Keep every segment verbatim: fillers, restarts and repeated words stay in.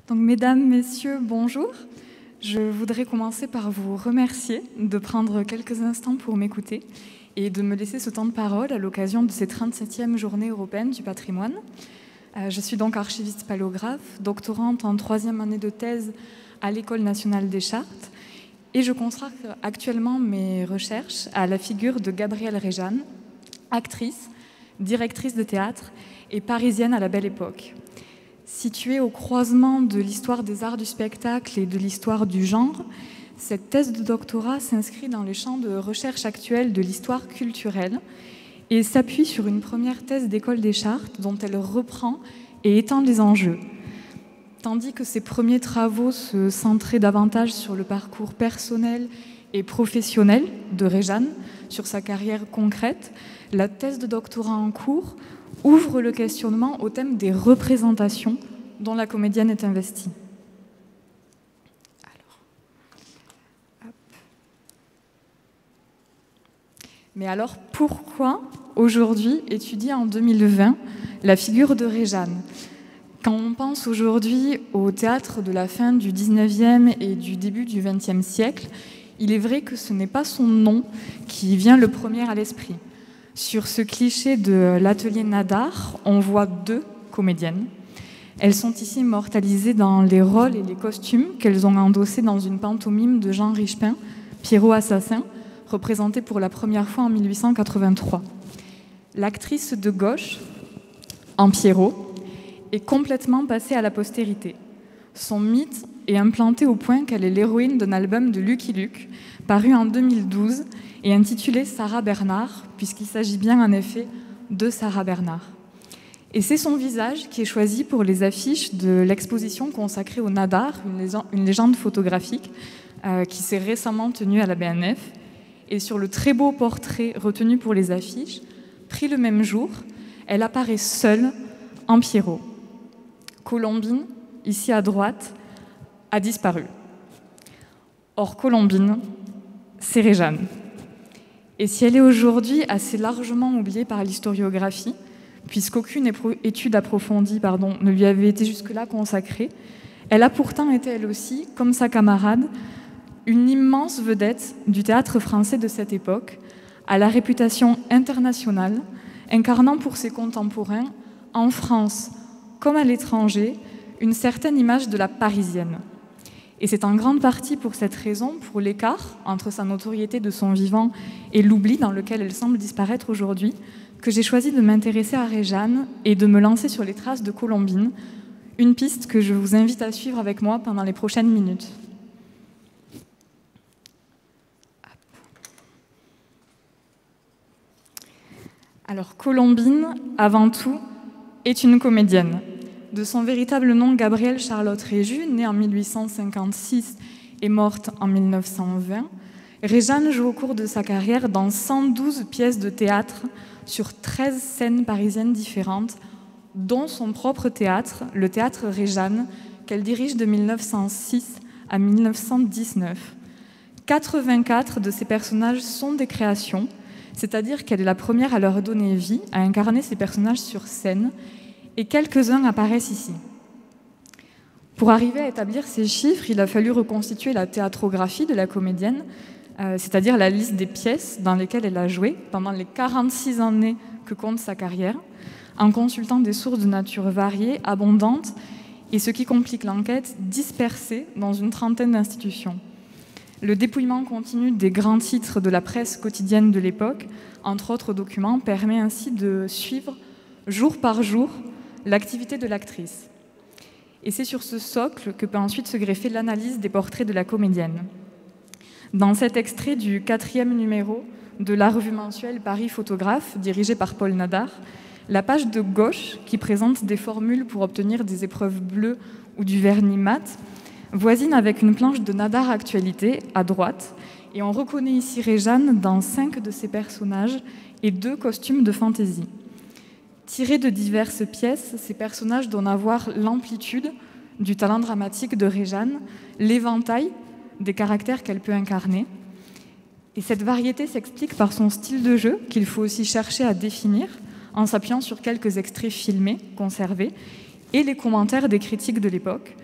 Donc, mesdames, messieurs, bonjour. Je voudrais commencer par vous remercier de prendre quelques instants pour m'écouter et de me laisser ce temps de parole à l'occasion de ces trente-septième Journées européennes du patrimoine. Euh, je suis donc archiviste paléographe, doctorante en troisième année de thèse à l'École nationale des chartes et je consacre actuellement mes recherches à la figure de Gabrielle Réjane, actrice, directrice de théâtre et parisienne à la Belle Époque. Située au croisement de l'histoire des arts du spectacle et de l'histoire du genre, cette thèse de doctorat s'inscrit dans les champs de recherche actuels de l'histoire culturelle et s'appuie sur une première thèse d'École des chartes dont elle reprend et étend les enjeux. Tandis que ses premiers travaux se centraient davantage sur le parcours personnel et professionnel de Réjane, sur sa carrière concrète, la thèse de doctorat en cours ouvre le questionnement au thème des représentations dont la comédienne est investie. Alors, hop. Mais alors, pourquoi aujourd'hui étudier en deux mille vingt la figure de Réjane ? Quand on pense aujourd'hui au théâtre de la fin du dix-neuvième et du début du vingtième siècle, il est vrai que ce n'est pas son nom qui vient le premier à l'esprit. Sur ce cliché de l'atelier Nadar, on voit deux comédiennes. Elles sont ici immortalisées dans les rôles et les costumes qu'elles ont endossés dans une pantomime de Jean Richepin, Pierrot Assassin, représentée pour la première fois en mille huit cent quatre-vingt-trois. L'actrice de gauche, en Pierrot, est complètement passée à la postérité. Son mythe est implanté au point qu'elle est l'héroïne d'un album de Lucky Luke, paru en deux mille douze, et intitulé Sarah Bernard, puisqu'il s'agit bien en effet de Sarah Bernard. Et c'est son visage qui est choisi pour les affiches de l'exposition consacrée au Nadar, une légende photographique euh, qui s'est récemment tenue à la B N F. Et sur le très beau portrait retenu pour les affiches, pris le même jour, elle apparaît seule en Pierrot. Colombine, ici à droite, a disparu. Or, Colombine, c'est Réjane. Et si elle est aujourd'hui assez largement oubliée par l'historiographie, puisqu'aucune étude approfondie pardon, ne lui avait été jusque-là consacrée, elle a pourtant été elle aussi, comme sa camarade, une immense vedette du théâtre français de cette époque, à la réputation internationale, incarnant pour ses contemporains, en France comme à l'étranger, une certaine image de la parisienne. Et c'est en grande partie pour cette raison, pour l'écart entre sa notoriété de son vivant et l'oubli dans lequel elle semble disparaître aujourd'hui, que j'ai choisi de m'intéresser à Réjane et de me lancer sur les traces de Colombine, une piste que je vous invite à suivre avec moi pendant les prochaines minutes. Alors, Colombine, avant tout, est une comédienne. De son véritable nom, Gabrielle Charlotte Réju, née en mille huit cent cinquante-six et morte en mille neuf cent vingt, Réjane joue au cours de sa carrière dans cent douze pièces de théâtre sur treize scènes parisiennes différentes, dont son propre théâtre, le théâtre Réjane, qu'elle dirige de mille neuf cent six à mille neuf cent dix-neuf. quatre-vingt-quatre de ses personnages sont des créations, c'est-à-dire qu'elle est la première à leur donner vie, à incarner ces personnages sur scène, et quelques-uns apparaissent ici. Pour arriver à établir ces chiffres, il a fallu reconstituer la théâtrographie de la comédienne, euh, c'est-à-dire la liste des pièces dans lesquelles elle a joué pendant les quarante-six années que compte sa carrière, en consultant des sources de nature variée, abondantes, et ce qui complique l'enquête, dispersées dans une trentaine d'institutions. Le dépouillement continu des grands titres de la presse quotidienne de l'époque, entre autres documents, permet ainsi de suivre jour par jour l'activité de l'actrice. Et c'est sur ce socle que peut ensuite se greffer l'analyse des portraits de la comédienne. Dans cet extrait du quatrième numéro de la revue mensuelle Paris Photographe, dirigée par Paul Nadar, la page de gauche, qui présente des formules pour obtenir des épreuves bleues ou du vernis mat, voisine avec une planche de Nadar Actualité à droite, et on reconnaît ici Réjane dans cinq de ses personnages et deux costumes de fantaisie. Tirés de diverses pièces, ces personnages donnent à voir l'amplitude du talent dramatique de Réjane, l'éventail des caractères qu'elle peut incarner. Et cette variété s'explique par son style de jeu, qu'il faut aussi chercher à définir, en s'appuyant sur quelques extraits filmés, conservés, et les commentaires des critiques de l'époque,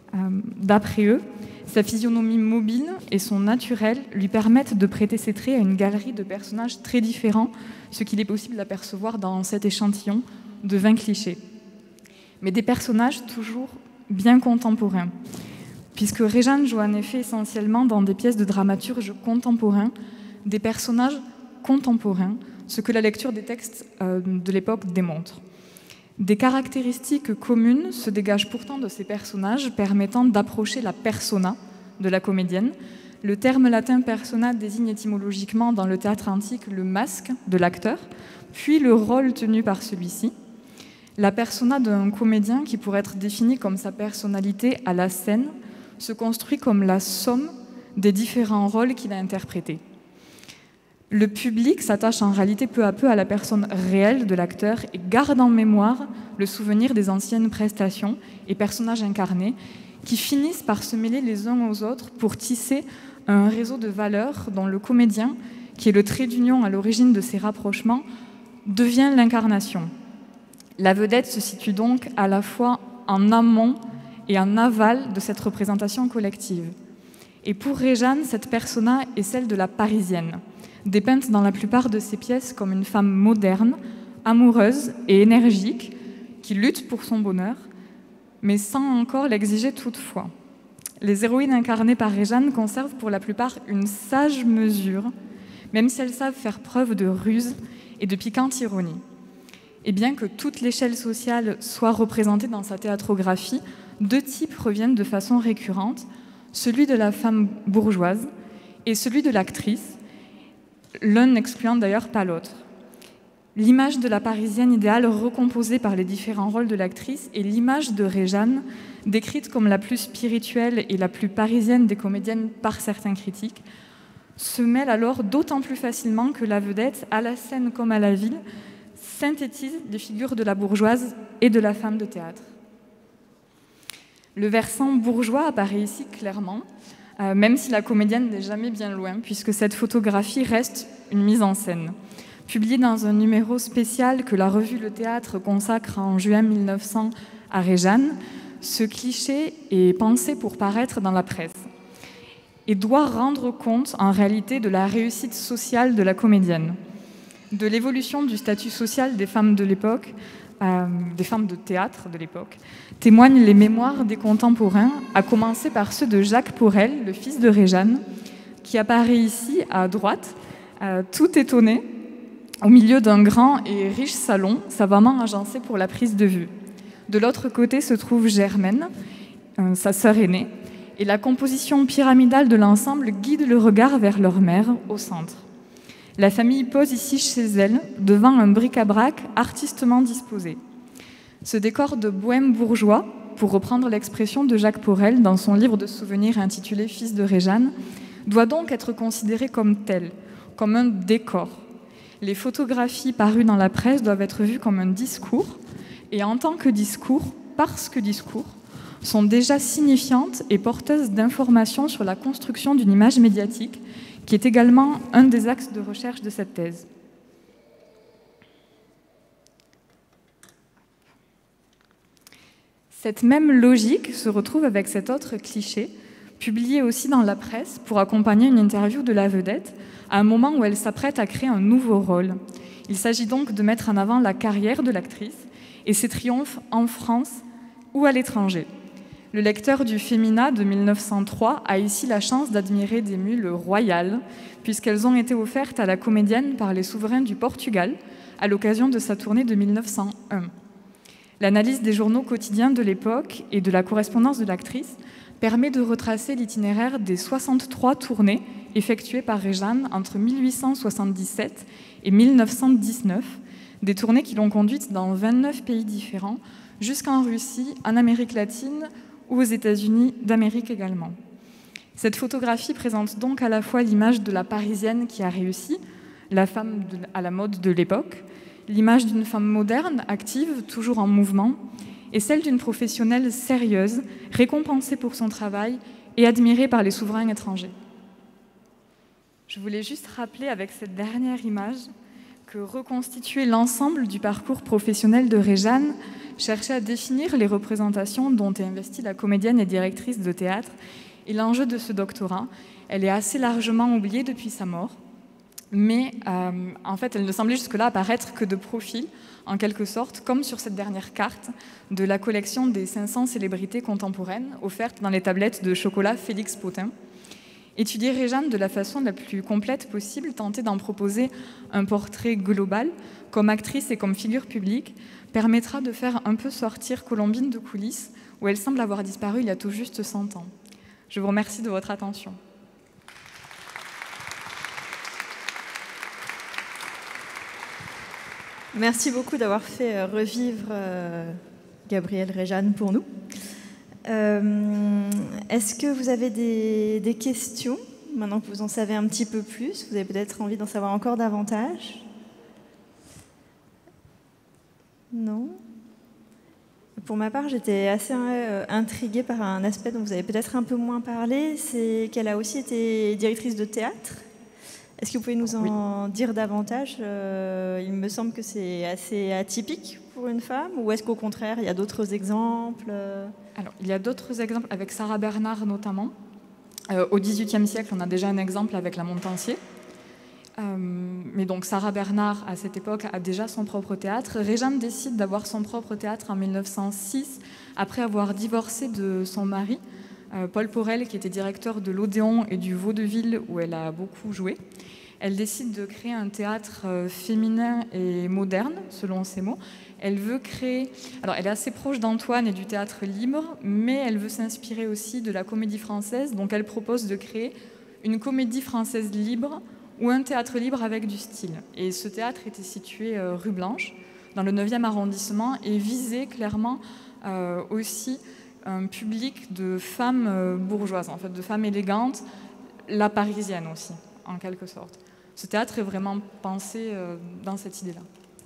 Euh, D'après eux, sa physionomie mobile et son naturel lui permettent de prêter ses traits à une galerie de personnages très différents, ce qu'il est possible d'apercevoir dans cet échantillon de vingt clichés. Mais des personnages toujours bien contemporains, puisque Réjane joue en effet essentiellement dans des pièces de dramaturge contemporains, des personnages contemporains, ce que la lecture des textes euh, de l'époque démontre. Des caractéristiques communes se dégagent pourtant de ces personnages, permettant d'approcher la persona de la comédienne. Le terme latin persona désigne étymologiquement dans le théâtre antique le masque de l'acteur, puis le rôle tenu par celui-ci. La persona d'un comédien, qui pourrait être définie comme sa personnalité à la scène, se construit comme la somme des différents rôles qu'il a interprétés. Le public s'attache en réalité peu à peu à la personne réelle de l'acteur et garde en mémoire le souvenir des anciennes prestations et personnages incarnés qui finissent par se mêler les uns aux autres pour tisser un réseau de valeurs dont le comédien, qui est le trait d'union à l'origine de ces rapprochements, devient l'incarnation. La vedette se situe donc à la fois en amont et en aval de cette représentation collective. Et pour Réjane, cette persona est celle de la Parisienne, dépeinte dans la plupart de ses pièces comme une femme moderne, amoureuse et énergique, qui lutte pour son bonheur, mais sans encore l'exiger toutefois. Les héroïnes incarnées par Réjane conservent pour la plupart une sage mesure, même si elles savent faire preuve de ruse et de piquante ironie. Et bien que toute l'échelle sociale soit représentée dans sa théâtrographie, deux types reviennent de façon récurrente, celui de la femme bourgeoise et celui de l'actrice, l'un n'excluant d'ailleurs pas l'autre. L'image de la Parisienne idéale recomposée par les différents rôles de l'actrice et l'image de Réjane, décrite comme la plus spirituelle et la plus parisienne des comédiennes par certains critiques, se mêlent alors d'autant plus facilement que la vedette, à la scène comme à la ville, synthétise les figures de la bourgeoise et de la femme de théâtre. Le versant bourgeois apparaît ici clairement, euh, même si la comédienne n'est jamais bien loin, puisque cette photographie reste une mise en scène. Publiée dans un numéro spécial que la revue Le Théâtre consacre en juin mille neuf cents à Réjane, ce cliché est pensé pour paraître dans la presse et doit rendre compte en réalité de la réussite sociale de la comédienne, de l'évolution du statut social des femmes de l'époque, euh, des femmes de théâtre de l'époque, témoignent les mémoires des contemporains, à commencer par ceux de Jacques Porel, le fils de Réjane, qui apparaît ici à droite, euh, tout étonné, au milieu d'un grand et riche salon, savamment agencé pour la prise de vue. De l'autre côté se trouve Germaine, euh, sa sœur aînée, et la composition pyramidale de l'ensemble guide le regard vers leur mère, au centre. La famille pose ici chez elle, devant un bric-à-brac artistement disposé. Ce décor de bohème bourgeois, pour reprendre l'expression de Jacques Porel dans son livre de souvenirs intitulé « Fils de Réjane », doit donc être considéré comme tel, comme un décor. Les photographies parues dans la presse doivent être vues comme un discours, et en tant que discours, parce que discours, sont déjà signifiantes et porteuses d'informations sur la construction d'une image médiatique, qui est également un des axes de recherche de cette thèse. Cette même logique se retrouve avec cet autre cliché, publié aussi dans la presse pour accompagner une interview de la vedette, à un moment où elle s'apprête à créer un nouveau rôle. Il s'agit donc de mettre en avant la carrière de l'actrice et ses triomphes en France ou à l'étranger. Le lecteur du Femina de mille neuf cent trois a ici la chance d'admirer des mules royales, puisqu'elles ont été offertes à la comédienne par les souverains du Portugal à l'occasion de sa tournée de mille neuf cent un. L'analyse des journaux quotidiens de l'époque et de la correspondance de l'actrice permet de retracer l'itinéraire des soixante-trois tournées effectuées par Réjane entre mille huit cent soixante-dix-sept et mille neuf cent dix-neuf, des tournées qui l'ont conduite dans vingt-neuf pays différents, jusqu'en Russie, en Amérique latine ou aux États-Unis d'Amérique également. Cette photographie présente donc à la fois l'image de la Parisienne qui a réussi, la femme de, à la mode de l'époque, l'image d'une femme moderne, active, toujours en mouvement, et celle d'une professionnelle sérieuse, récompensée pour son travail et admirée par les souverains étrangers. Je voulais juste rappeler avec cette dernière image que reconstituer l'ensemble du parcours professionnel de Réjane cherchait à définir les représentations dont est investie la comédienne et directrice de théâtre. Et l'enjeu de ce doctorat, elle est assez largement oubliée depuis sa mort, mais euh, en fait, elle ne semblait jusque-là apparaître que de profil, en quelque sorte, comme sur cette dernière carte de la collection des cinq cents célébrités contemporaines offerte dans les tablettes de chocolat Félix Potin. Étudier Réjeanne de la façon la plus complète possible, tenter d'en proposer un portrait global, comme actrice et comme figure publique, permettra de faire un peu sortir Colombine de coulisses, où elle semble avoir disparu il y a tout juste cent ans. Je vous remercie de votre attention. Merci beaucoup d'avoir fait revivre euh, Gabrielle Réjeanne pour nous. Euh, Est-ce que vous avez des, des questions, maintenant que vous en savez un petit peu plus? Vous avez peut-être envie d'en savoir encore davantage? Non? Pour ma part, j'étais assez euh, intriguée par un aspect dont vous avez peut-être un peu moins parlé, c'est qu'elle a aussi été directrice de théâtre. Est-ce que vous pouvez nous en oui. dire davantage? euh, Il me semble que c'est assez atypique pour une femme, ou est-ce qu'au contraire, il y a d'autres exemples? Alors, il y a d'autres exemples, avec Sarah Bernard notamment. Euh, au dix-huitième siècle, on a déjà un exemple avec la Montansier. Euh, mais donc Sarah Bernard, à cette époque, a déjà son propre théâtre. Réjeanne décide d'avoir son propre théâtre en mille neuf cent six, après avoir divorcé de son mari, euh, Paul Porel, qui était directeur de l'Odéon et du Vaudeville, où elle a beaucoup joué. Elle décide de créer un théâtre euh, féminin et moderne, selon ses mots. Elle veut créer... Alors, elle est assez proche d'Antoine et du théâtre libre, mais elle veut s'inspirer aussi de la comédie française. Donc, elle propose de créer une comédie française libre ou un théâtre libre avec du style. Et ce théâtre était situé euh, rue Blanche, dans le neuvième arrondissement, et visait clairement euh, aussi un public de femmes euh, bourgeoises, en fait, de femmes élégantes, la parisienne aussi, en quelque sorte. Ce théâtre est vraiment pensé euh, dans cette idée-là.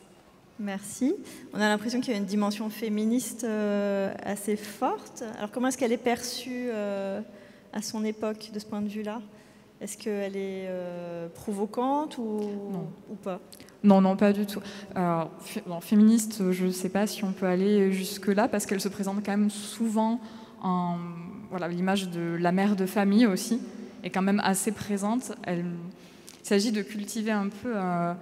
Merci. On a l'impression qu'il y a une dimension féministe euh, assez forte. Alors comment est-ce qu'elle est perçue euh, à son époque de ce point de vue-là? Est-ce qu'elle est euh, provocante ou, ou pas? Non, non, pas du tout. Alors, bon, féministe, je ne sais pas si on peut aller jusque-là, parce qu'elle se présente quand même souvent en... Voilà, l'image de la mère de famille aussi est quand même assez présente. Elle... Il s'agit de cultiver un peu... Euh...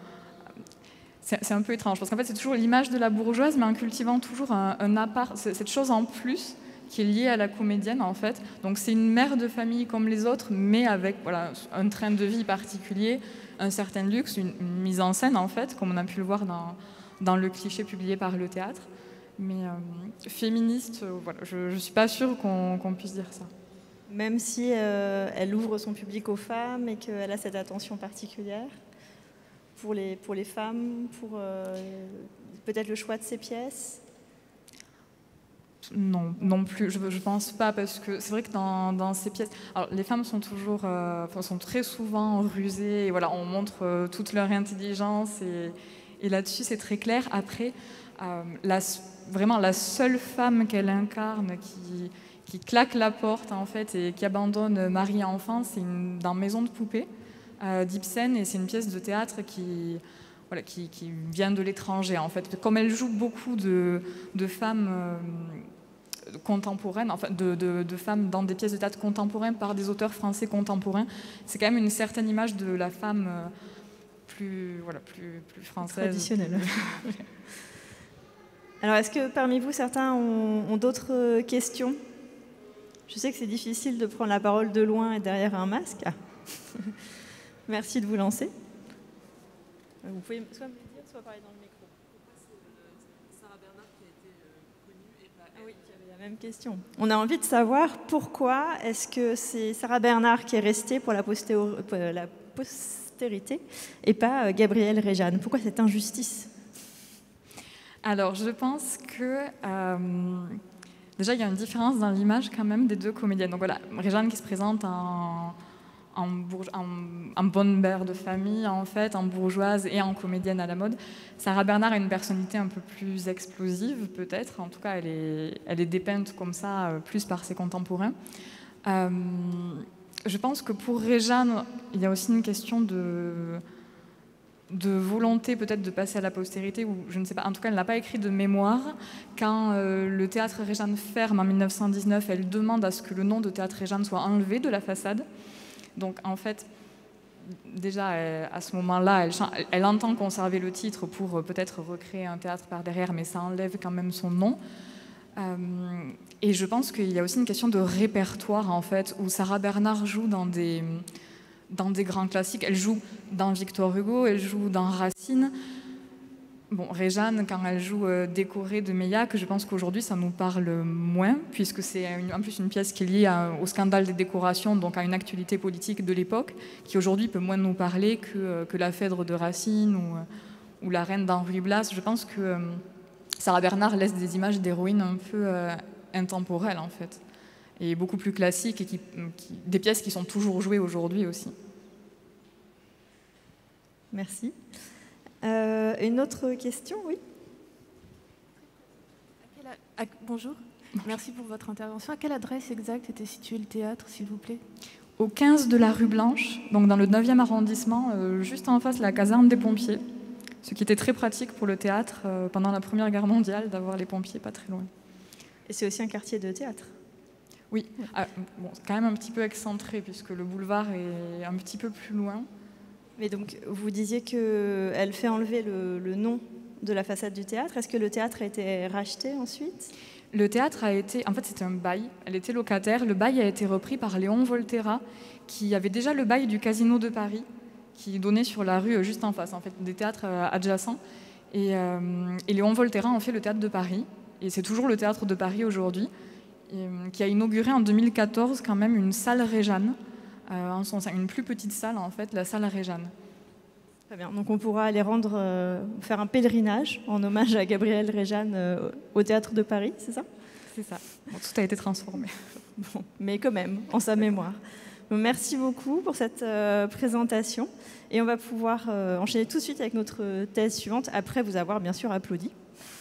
C'est un peu étrange, parce qu'en fait, c'est toujours l'image de la bourgeoise, mais en cultivant toujours un, un appart, cette chose en plus qui est liée à la comédienne, en fait. Donc, c'est une mère de famille comme les autres, mais avec voilà, un train de vie particulier, un certain luxe, une, une mise en scène, en fait, comme on a pu le voir dans, dans le cliché publié par le théâtre. Mais euh, féministe, euh, voilà, je ne suis pas sûre qu'on qu'on puisse dire ça. Même si euh, elle ouvre son public aux femmes et qu'elle a cette attention particulière pour les, pour les femmes, pour euh, peut-être le choix de ses pièces? Non, non plus, je ne pense pas, parce que c'est vrai que dans, dans ces pièces, alors, les femmes sont toujours, euh, sont très souvent rusées, et voilà, on montre euh, toute leur intelligence, et, et là-dessus c'est très clair. Après, euh, la, vraiment la seule femme qu'elle incarne qui, qui claque la porte en fait et qui abandonne mari et enfant, c'est une, dans Maison de poupée euh, d'Ibsen, et c'est une pièce de théâtre qui... Voilà, qui, qui vient de l'étranger, en fait. Comme elle joue beaucoup de, de femmes euh, contemporaines, enfin, de, de, de femmes dans des pièces de théâtre contemporaines par des auteurs français contemporains, c'est quand même une certaine image de la femme euh, plus, voilà, plus, plus française. Traditionnelle. Alors, est-ce que parmi vous, certains ont, ont d'autres questions? Je sais que c'est difficile de prendre la parole de loin et derrière un masque. Merci de vous lancer. Vous pouvez soit me le dire, soit parler dans le micro. Pourquoi c'est Sarah Bernard qui a été connue et pas elle? Ah oui, il y avait la même question. On a envie de savoir pourquoi est-ce que c'est Sarah Bernard qui est restée pour la, postéo... la postérité et pas Gabrielle Réjeanne? Pourquoi cette injustice? Alors, je pense que... Euh... Déjà, il y a une différence dans l'image quand même des deux comédiennes. Donc voilà, Réjeanne qui se présente en... En, bourge... en, en bonne mère de famille, en fait, en bourgeoise et en comédienne à la mode. Sarah Bernard a une personnalité un peu plus explosive, peut-être. En tout cas, elle est, elle est dépeinte comme ça, euh, plus par ses contemporains. Euh, je pense que pour Réjeanne, il y a aussi une question de... de volonté peut-être de passer à la postérité, ou je ne sais pas, en tout cas elle n'a pas écrit de mémoire. Quand euh, le théâtre Réjane ferme en mille neuf cent dix-neuf, elle demande à ce que le nom de théâtre Réjane soit enlevé de la façade. Donc en fait, déjà elle, à ce moment-là, elle, elle entend conserver le titre pour euh, peut-être recréer un théâtre par derrière, mais ça enlève quand même son nom. Euh, et je pense qu'il y a aussi une question de répertoire en fait, où Sarah Bernard joue dans des... dans des grands classiques. Elle joue dans Victor Hugo, elle joue dans Racine. Bon, Réjane, quand elle joue euh, Décorée de Meillac, je pense qu'aujourd'hui, ça nous parle moins, puisque c'est une, en plus une pièce qui est liée à, au scandale des décorations, donc à une actualité politique de l'époque, qui aujourd'hui peut moins nous parler que, euh, que La Phèdre de Racine ou, euh, ou La Reine d'Henri Blas. Je pense que euh, Sarah Bernard laisse des images d'héroïnes un peu euh, intemporelles, en fait, et beaucoup plus classiques, et qui, qui, des pièces qui sont toujours jouées aujourd'hui aussi. Merci. Euh, une autre question, oui. À quelle, à, bonjour, merci pour votre intervention. À quelle adresse exacte était situé le théâtre, s'il vous plaît? Au quinze de la rue Blanche, donc dans le neuvième arrondissement, euh, juste en face de la caserne des pompiers, ce qui était très pratique pour le théâtre euh, pendant la Première Guerre mondiale, d'avoir les pompiers pas très loin. Et c'est aussi un quartier de théâtre? Oui, ah, bon, c'est quand même un petit peu excentré puisque le boulevard est un petit peu plus loin. Mais donc, vous disiez qu'elle fait enlever le, le nom de la façade du théâtre. Est-ce que le théâtre a été racheté ensuite? Le théâtre a été... En fait, c'était un bail. Elle était locataire. Le bail a été repris par Léon Volterra, qui avait déjà le bail du Casino de Paris, qui donnait sur la rue juste en face, en fait, des théâtres adjacents. Et, euh, et Léon Volterra en fait le théâtre de Paris. Et c'est toujours le théâtre de Paris aujourd'hui, et, qui a inauguré en deux mille quatorze quand même une salle Réjane, euh, en son sein, une plus petite salle en fait, la salle Réjane. Très bien, donc on pourra aller rendre, euh, faire un pèlerinage en hommage à Gabrielle Réjane euh, au théâtre de Paris, c'est ça? C'est ça, bon, tout a été transformé. Bon, mais quand même, en sa mémoire. Donc, merci beaucoup pour cette euh, présentation, et on va pouvoir euh, enchaîner tout de suite avec notre thèse suivante, après vous avoir bien sûr applaudi.